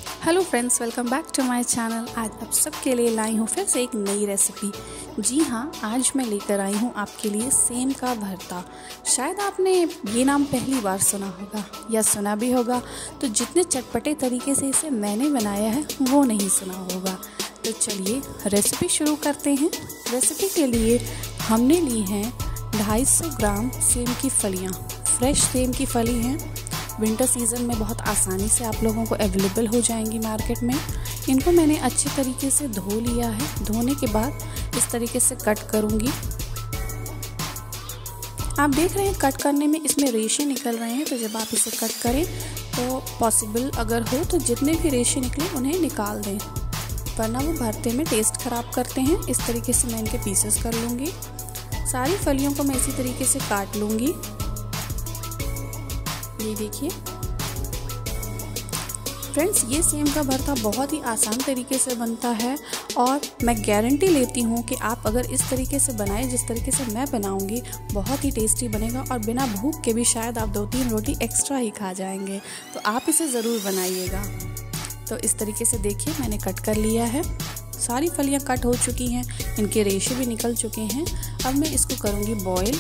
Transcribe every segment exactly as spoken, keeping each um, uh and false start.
Hello friends, welcome back to my channel. आज आप सबके लिए लाई हूँ फिर से एक नई रेसिपी। जी हाँ, आज मैं लेकर आई हूँ आपके लिए सेम का भरता। शायद आपने ये नाम पहली बार सुना होगा या सुना भी होगा, तो जितने चटपटे तरीके से इसे मैंने बनाया है वो नहीं सुना होगा। तो चलिए रेसिपी शुरू करते हैं। रेसिपी के लिए हमने ली हैं ढाई सौ ग्राम सेम की फलियाँ। फ्रेश सेम की फली हैं, विंटर सीज़न में बहुत आसानी से आप लोगों को अवेलेबल हो जाएंगी मार्केट में। इनको मैंने अच्छे तरीके से धो लिया है। धोने के बाद इस तरीके से कट करूँगी। आप देख रहे हैं कट करने में इसमें रेशे निकल रहे हैं, तो जब आप इसे कट करें तो पॉसिबल अगर हो तो जितने भी रेशे निकले उन्हें निकाल दें, वरना वो भरते में टेस्ट ख़राब करते हैं। इस तरीके से मैं इनके पीसेस कर लूँगी। सारी फलियों को मैं इसी तरीके से काट लूँगी। ये देखिए फ्रेंड्स, ये सेम का भरता बहुत ही आसान तरीके से बनता है और मैं गारंटी लेती हूँ कि आप अगर इस तरीके से बनाएं जिस तरीके से मैं बनाऊँगी, बहुत ही टेस्टी बनेगा और बिना भूख के भी शायद आप दो तीन रोटी एक्स्ट्रा ही खा जाएंगे। तो आप इसे ज़रूर बनाइएगा। तो इस तरीके से देखिए मैंने कट कर लिया है। सारी फलियाँ कट हो चुकी हैं, इनके रेशे भी निकल चुके हैं। अब मैं इसको करूँगी बॉयल।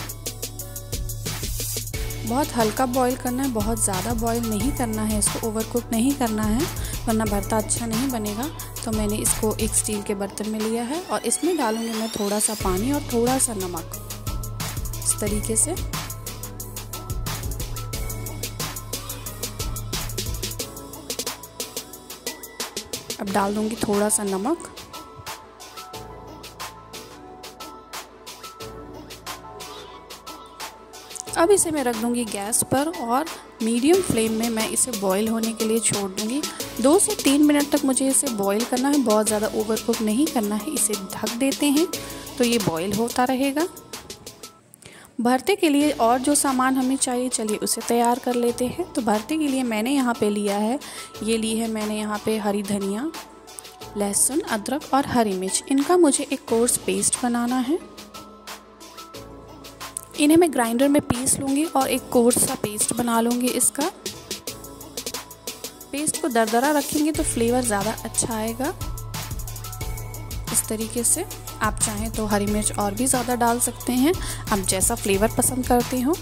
बहुत हल्का बॉईल करना है, बहुत ज़्यादा बॉईल नहीं करना है, इसको ओवरकुक नहीं करना है, वरना भरता अच्छा नहीं बनेगा। तो मैंने इसको एक स्टील के बर्तन में लिया है और इसमें डालूंगी मैं थोड़ा सा पानी और थोड़ा सा नमक। इस तरीके से अब डाल दूंगी थोड़ा सा नमक। अब इसे मैं रख दूंगी गैस पर और मीडियम फ्लेम में मैं इसे बॉईल होने के लिए छोड़ दूंगी। दो से तीन मिनट तक मुझे इसे बॉईल करना है, बहुत ज़्यादा ओवरकुक नहीं करना है। इसे ढक देते हैं तो ये बॉईल होता रहेगा। भरते के लिए और जो सामान हमें चाहिए, चलिए उसे तैयार कर लेते हैं। तो भरते के लिए मैंने यहाँ पे लिया है, ये ली है मैंने यहाँ पे हरी धनिया, लहसुन, अदरक और हरी मिर्च। इनका मुझे एक कोर्स पेस्ट बनाना है। इन्हें मैं ग्राइंडर में पीस लूँगी और एक कोर्स सा पेस्ट बना लूँगी। इसका पेस्ट को दरदरा रखेंगे तो फ्लेवर ज़्यादा अच्छा आएगा। इस तरीके से आप चाहें तो हरी मिर्च और भी ज़्यादा डाल सकते हैं, आप जैसा फ्लेवर पसंद करते हो।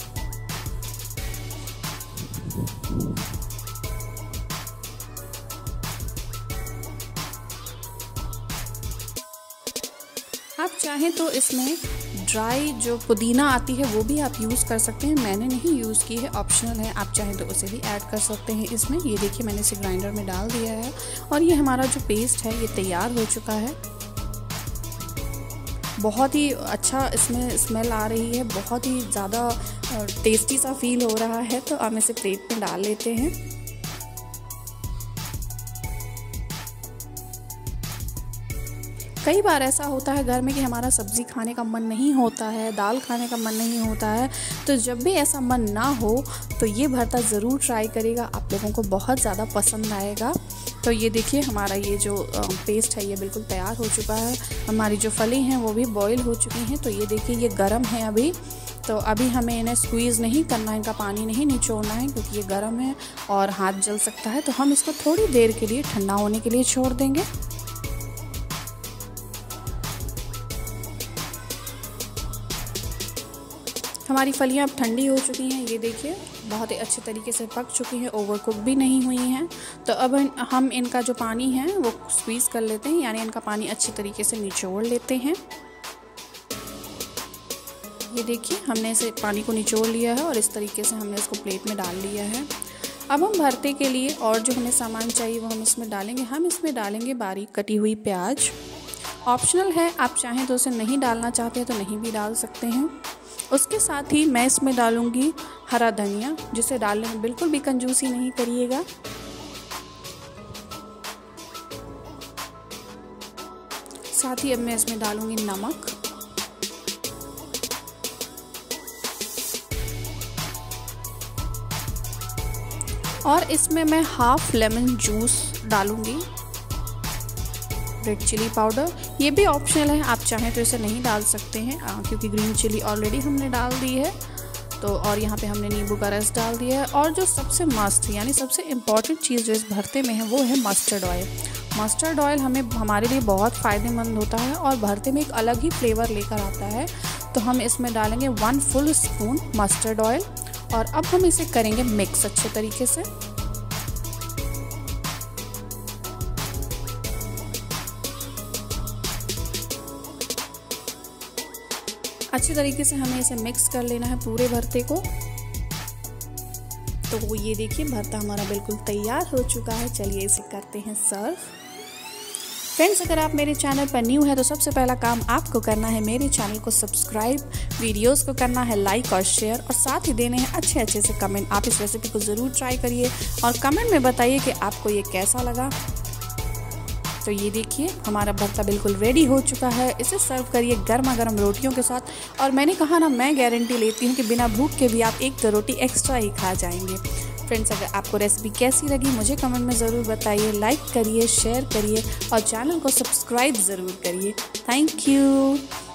आप चाहें तो इसमें ड्राई जो पुदीना आती है वो भी आप यूज़ कर सकते हैं। मैंने नहीं यूज़ की है, ऑप्शनल है, आप चाहें तो उसे भी ऐड कर सकते हैं इसमें। ये देखिए मैंने इसे ग्राइंडर में डाल दिया है और ये हमारा जो पेस्ट है ये तैयार हो चुका है। बहुत ही अच्छा इसमें स्मेल आ रही है, बहुत ही ज़्यादा टेस्टी सा फील हो रहा है। तो हम इसे प्लेट में डाल लेते हैं। कई बार ऐसा होता है घर में कि हमारा सब्ज़ी खाने का मन नहीं होता है, दाल खाने का मन नहीं होता है। तो जब भी ऐसा मन ना हो तो ये भरता ज़रूर ट्राई करिएगा, आप लोगों को बहुत ज़्यादा पसंद आएगा। तो ये देखिए हमारा ये जो पेस्ट है ये बिल्कुल तैयार हो चुका है। हमारी जो फली हैं वो भी बॉईल हो चुकी हैं। तो ये देखिए ये गर्म है अभी, तो अभी हमें इन्हें स्क्वीज़ नहीं करना है, इनका पानी नहीं निचोड़ना है क्योंकि ये गर्म है और हाथ जल सकता है। तो हम इसको थोड़ी देर के लिए ठंडा होने के लिए छोड़ देंगे। हमारी फलियां अब ठंडी हो चुकी हैं। ये देखिए बहुत ही अच्छे तरीके से पक चुकी हैं, ओवरकुक भी नहीं हुई हैं। तो अब हम इनका जो पानी है वो स्क्वीज़ कर लेते हैं, यानी इनका पानी अच्छे तरीके से निचोड़ लेते हैं। ये देखिए हमने इसे पानी को निचोड़ लिया है और इस तरीके से हमने इसको प्लेट में डाल लिया है। अब हम भरते के लिए और जो हमें सामान चाहिए वो हम इसमें डालेंगे। हम इसमें डालेंगे बारीक कटी हुई प्याज। ऑप्शनल है, आप चाहें तो उसे नहीं डालना चाहते तो नहीं भी डाल सकते हैं। उसके साथ ही मैं इसमें डालूंगी हरा धनिया, जिसे डालने में बिल्कुल भी कंजूसी नहीं करिएगा। साथ ही अब मैं इसमें डालूंगी नमक, और इसमें मैं हाफ लेमन जूस डालूंगी। रेड चिली पाउडर ये भी ऑप्शनल है, आप चाहें तो इसे नहीं डाल सकते हैं क्योंकि ग्रीन चिली ऑलरेडी हमने डाल दी है। तो और यहाँ पे हमने नींबू का रस डाल दिया है। और जो सबसे मस्त यानी सबसे इम्पॉर्टेंट चीज़ जो इस भरते में है वो है मस्टर्ड ऑयल। मस्टर्ड ऑयल हमें हमारे लिए बहुत फ़ायदेमंद होता है और भरते में एक अलग ही फ्लेवर लेकर आता है। तो हम इसमें डालेंगे one full spoon mustard oil और अब हम इसे करेंगे मिक्स अच्छे तरीके से। अच्छी तरीके से हमें इसे मिक्स कर लेना है पूरे भरते को। तो वो ये देखिए भरता हमारा बिल्कुल तैयार हो चुका है। चलिए इसे करते हैं सर्व। फ्रेंड्स, अगर आप मेरे चैनल पर न्यू है तो सबसे पहला काम आपको करना है मेरे चैनल को सब्सक्राइब, वीडियोस को करना है लाइक और शेयर और साथ ही देने हैं अच्छे अच्छे से कमेंट। आप इस रेसिपी को ज़रूर ट्राई करिए और कमेंट में बताइए कि आपको ये कैसा लगा। तो ये देखिए हमारा भरता बिल्कुल रेडी हो चुका है। इसे सर्व करिए गर्मा गर्म रोटियों के साथ और मैंने कहा ना, मैं गारंटी लेती हूँ कि बिना भूख के भी आप एक दो रोटी एक्स्ट्रा ही खा जाएंगे। फ्रेंड्स, अगर आपको रेसिपी कैसी लगी मुझे कमेंट में ज़रूर बताइए। लाइक करिए, शेयर करिए और चैनल को सब्सक्राइब ज़रूर करिए। Thank you.